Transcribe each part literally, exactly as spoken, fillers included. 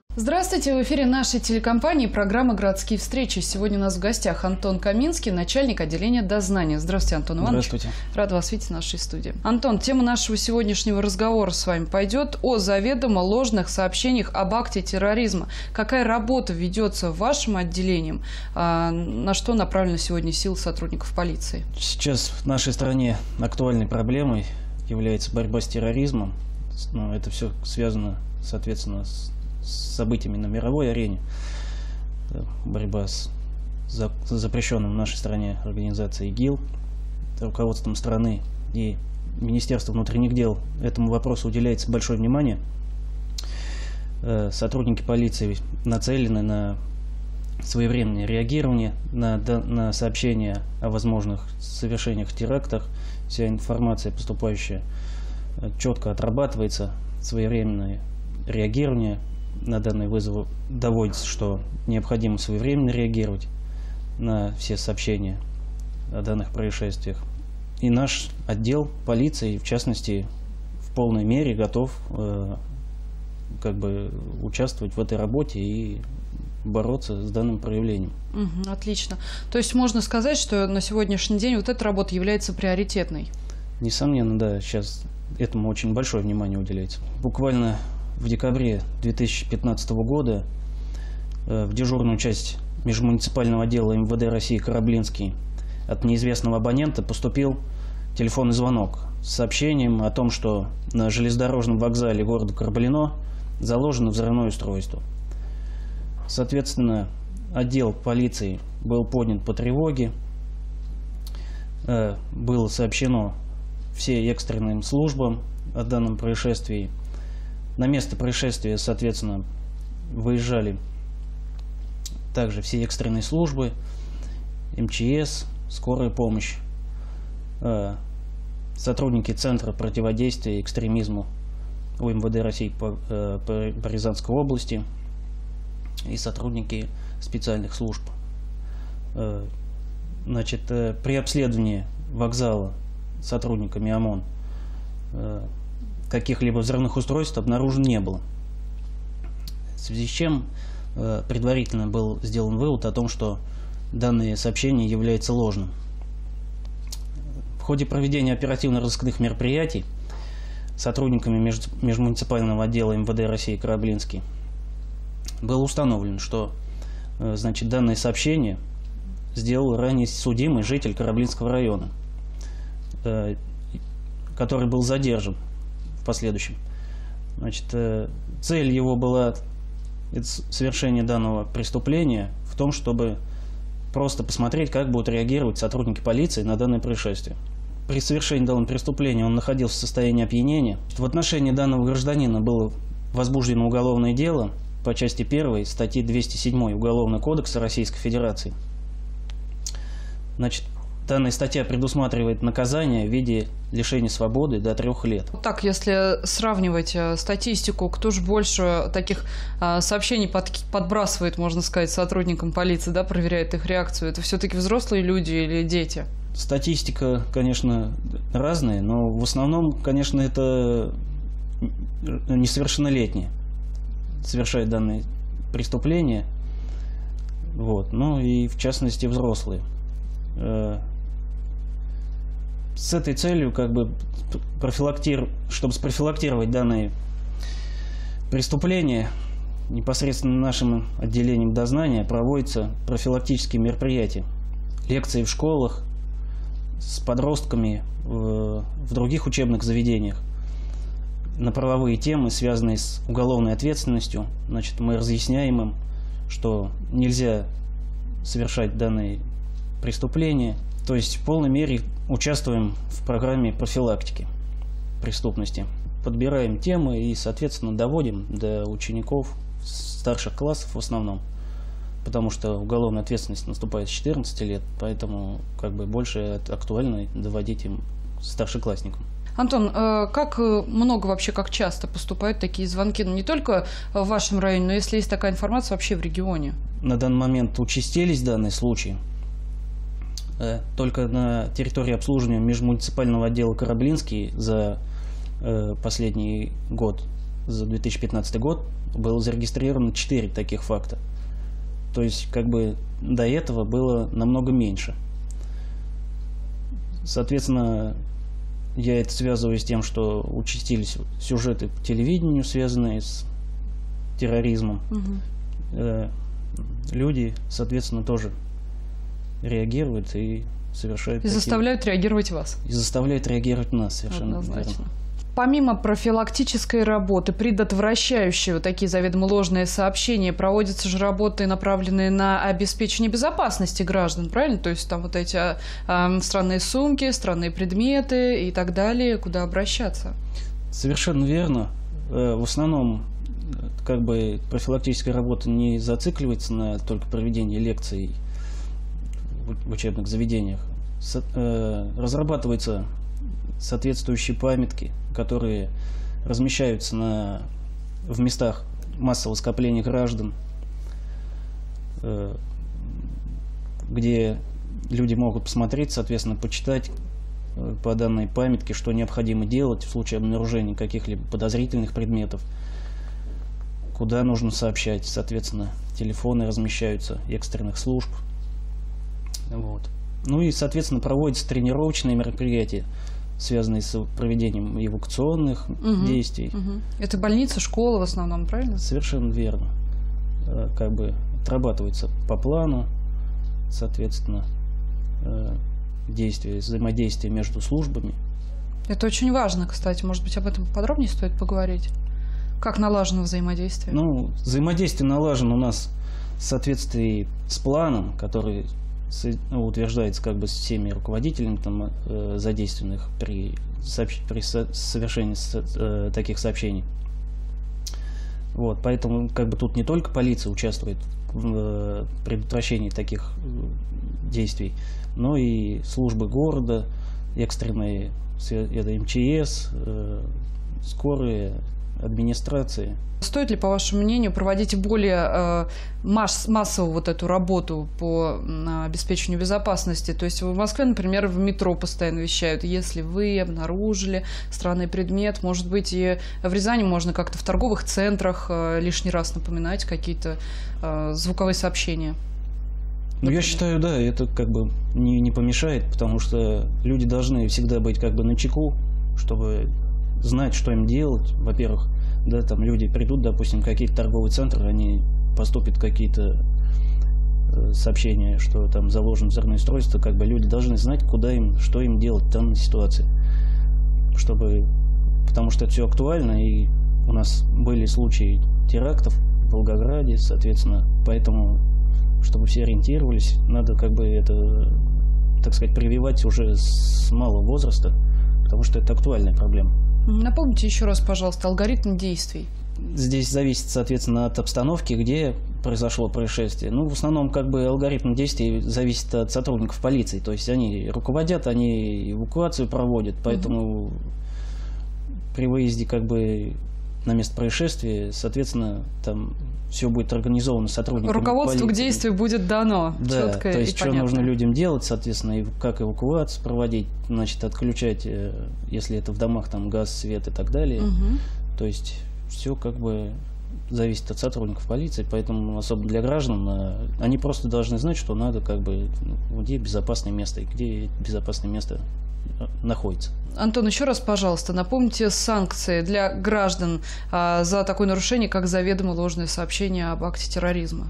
Здравствуйте! В эфире нашей телекомпании программа «Городские встречи». Сегодня у нас в гостях Антон Каминский, начальник отделения дознания. Здравствуйте, Антон Иванович. Здравствуйте. Рад вас видеть в нашей студии. Антон, тема нашего сегодняшнего разговора с вами пойдет о заведомо ложных сообщениях об акте терроризма. Какая работа ведется вашим отделением? На что направлены сегодня силы сотрудников полиции? Сейчас в нашей стране актуальной проблемой является борьба с терроризмом. Но это все связано, соответственно, с с событиями на мировой арене, борьба с запрещенным в нашей стране организацией ИГИЛ, руководством страны и Министерством внутренних дел этому вопросу уделяется большое внимание. Сотрудники полиции нацелены на своевременное реагирование на, на сообщения о возможных совершениях терактах. Вся информация, поступающая, четко отрабатывается, своевременное реагирование на данные вызовы доводится, что необходимо своевременно реагировать на все сообщения о данных происшествиях. И наш отдел полиции, в частности, в полной мере готов э, как бы участвовать в этой работе и бороться с данным проявлением. Угу, отлично. То есть можно сказать, что на сегодняшний день вот эта работа является приоритетной? Несомненно, да. Сейчас этому очень большое внимание уделяется. Буквально в декабре две тысячи пятнадцатого года э, в дежурную часть межмуниципального отдела эм вэ дэ России Кораблинский от неизвестного абонента поступил телефонный звонок с сообщением о том, что на железнодорожном вокзале города Кораблино заложено взрывное устройство. Соответственно, отдел полиции был поднят по тревоге, э, было сообщено всем экстренным службам о данном происшествии. На место происшествия, соответственно, выезжали также все экстренные службы, эм че эс, скорая помощь, сотрудники Центра противодействия экстремизму у эм вэ дэ России по, по, по Рязанской области и сотрудники специальных служб. Значит, при обследовании вокзала сотрудниками ОМОН каких-либо взрывных устройств обнаружено не было. В связи с чем э, предварительно был сделан вывод о том, что данное сообщение является ложным. В ходе проведения оперативно-розыскных мероприятий сотрудниками меж, межмуниципального отдела эм вэ дэ России Кораблинский было установлено, что э, значит, данное сообщение сделал ранее судимый житель Кораблинского района, э, который был задержан в последующем. Значит, цель его была совершение данного преступления в том, чтобы просто посмотреть, как будут реагировать сотрудники полиции на данное происшествие. При совершении данного преступления он находился в состоянии опьянения. В отношении данного гражданина было возбуждено уголовное дело по части первой статьи двести седьмой Уголовного кодекса Российской Федерации. Значит, данная статья предусматривает наказание в виде лишения свободы до трех лет. Так, если сравнивать статистику, кто же больше таких а, сообщений под, подбрасывает, можно сказать, сотрудникам полиции, да, проверяет их реакцию, это все-таки взрослые люди или дети? Статистика, конечно, разная, но в основном, конечно, это несовершеннолетние совершают данные преступления, вот, ну и в частности взрослые. С этой целью, как бы, профилактир... чтобы спрофилактировать данные преступления, непосредственно нашим отделением дознания проводятся профилактические мероприятия. Лекции в школах с подростками, в, в других учебных заведениях на правовые темы, связанные с уголовной ответственностью. Значит, мы разъясняем им, что нельзя совершать данные преступления. То есть в полной мере участвуем в программе профилактики преступности. Подбираем темы и, соответственно, доводим до учеников старших классов в основном. Потому что уголовная ответственность наступает с четырнадцати лет, поэтому как бы больше актуально доводить им старшеклассникам. Антон, как много вообще, как часто поступают такие звонки? Ну, не только в вашем районе, но если есть такая информация вообще в регионе? На данный момент участились данные случаи. Только на территории обслуживания межмуниципального отдела Кораблинский за последний год, за две тысячи пятнадцатый год, было зарегистрировано четыре таких факта. То есть, как бы до этого было намного меньше. Соответственно, я это связываю с тем, что участились сюжеты по телевидению, связанные с терроризмом. Угу. Люди, соответственно, тоже реагируют и совершают... И такие... заставляют реагировать вас. И заставляют реагировать нас, совершенно Однозначно. верно. Помимо профилактической работы, предотвращающей вот такие заведомо ложные сообщения, проводятся же работы, направленные на обеспечение безопасности граждан, правильно? То есть там вот эти э, странные сумки, странные предметы и так далее, куда обращаться? Совершенно верно. В основном как бы профилактическая работа не зацикливается на только проведении лекций в учебных заведениях. Разрабатываются соответствующие памятки, которые размещаются на, в местах массового скопления граждан, где люди могут посмотреть, соответственно, почитать по данной памятке, что необходимо делать в случае обнаружения каких-либо подозрительных предметов, куда нужно сообщать, соответственно, телефоны размещаются экстренных служб. Вот. Ну и, соответственно, проводятся тренировочные мероприятия, связанные с проведением эвакуационных угу, действий. Угу. Это больница, школа в основном, правильно? Совершенно верно. Как бы отрабатывается по плану, соответственно, действия, взаимодействие между службами. Это очень важно, кстати. Может быть, об этом подробнее стоит поговорить? Как налажено взаимодействие? Ну, взаимодействие налажено у нас в соответствии с планом, который утверждается как бы всеми руководителями там, э, задействованных при, сообщ... при со... совершении со... э, таких сообщений. Вот, поэтому как бы тут не только полиция участвует в э, предотвращении таких э, действий, но и службы города, экстренные, это эм че эс, э, скорые, администрации. Стоит ли, по вашему мнению, проводить более э, масс, массовую вот эту работу по э, обеспечению безопасности? То есть в Москве, например, в метро постоянно вещают, если вы обнаружили странный предмет, может быть, и в Рязани можно как-то в торговых центрах э, лишний раз напоминать какие-то э, звуковые сообщения? Ну, я считаю, да, это как бы не, не помешает, потому что люди должны всегда быть как бы начеку, чтобы знать, что им делать. Во-первых, да, там люди придут, допустим, в какие-то торговые центры, они поступят какие-то э, сообщения, что там заложено взрывное устройство, как бы люди должны знать, куда им, что им делать в данной ситуации. Чтобы, потому что это все актуально, и у нас были случаи терактов в Волгограде, соответственно, поэтому, чтобы все ориентировались, надо как бы это, так сказать, прививать уже с малого возраста, потому что это актуальная проблема. Напомните еще раз, пожалуйста, алгоритм действий. Здесь зависит, соответственно, от обстановки, где произошло происшествие. Ну, в основном, как бы, алгоритм действий зависит от сотрудников полиции. То есть они руководят, они эвакуацию проводят, поэтому угу. при выезде, как бы, на место происшествия, соответственно, там все будет организовано сотрудниками Руководство полиции. К действию будет дано. Да, четко то есть и что понятно. нужно людям делать, соответственно, как эвакуацию проводить, значит, отключать, если это в домах, там газ, свет и так далее. Угу. То есть все как бы зависит от сотрудников полиции, поэтому особо для граждан они просто должны знать, что надо как бы, где безопасное место и где безопасное место находится. Антон, еще раз, пожалуйста, напомните санкции для граждан а, за такое нарушение, как заведомо ложное сообщение об акте терроризма.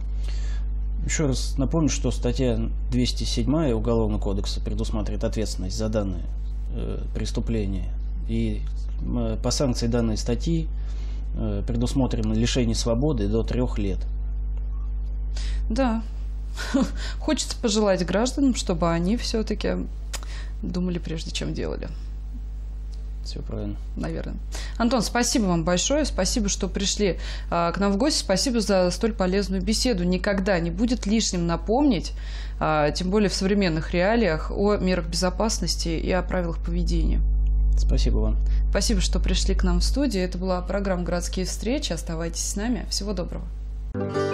Еще раз напомню, что статья двести седьмая Уголовного кодекса предусматривает ответственность за данное э, преступление. И э, по санкции данной статьи э, предусмотрено лишение свободы до трех лет. Да. Хочется пожелать гражданам, чтобы они все-таки думали, прежде чем делали. Все правильно. Наверное. Антон, спасибо вам большое. Спасибо, что пришли а, к нам в гости. Спасибо за столь полезную беседу. Никогда не будет лишним напомнить, а, тем более в современных реалиях, о мерах безопасности и о правилах поведения. Спасибо вам. Спасибо, что пришли к нам в студию. Это была программа «Городские встречи». Оставайтесь с нами. Всего доброго.